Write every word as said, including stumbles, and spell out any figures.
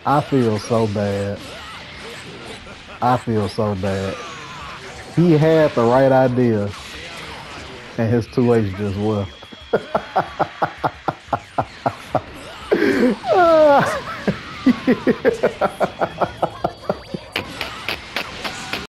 I feel so bad. I feel so bad. He had the right idea, and his two H just left.